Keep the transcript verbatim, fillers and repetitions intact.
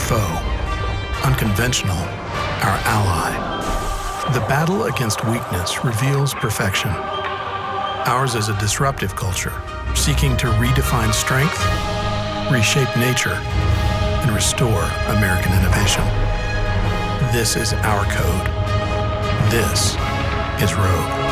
foe, unconventional, our ally. The battle against weakness reveals perfection. Ours is a disruptive culture, seeking to redefine strength, reshape nature, and restore American innovation. This is our code. This is Rogue.